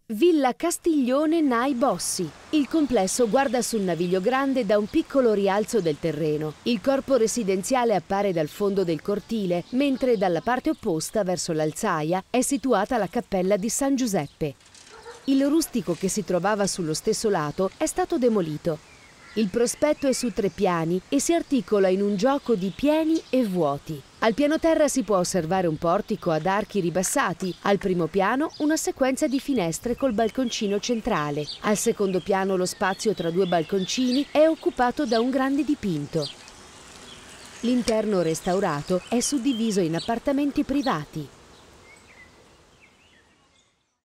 Villa Castiglione Nai Bossi. Il complesso guarda sul Naviglio Grande da un piccolo rialzo del terreno. Il corpo residenziale appare dal fondo del cortile, mentre dalla parte opposta, verso l'Alzaia, è situata la cappella di San Giuseppe. Il rustico che si trovava sullo stesso lato è stato demolito. Il prospetto è su 3 piani e si articola in un gioco di pieni e vuoti. Al piano terra si può osservare un portico ad archi ribassati, al primo piano una sequenza di finestre col balconcino centrale. Al secondo piano lo spazio tra 2 balconcini è occupato da un grande dipinto. L'interno restaurato è suddiviso in appartamenti privati.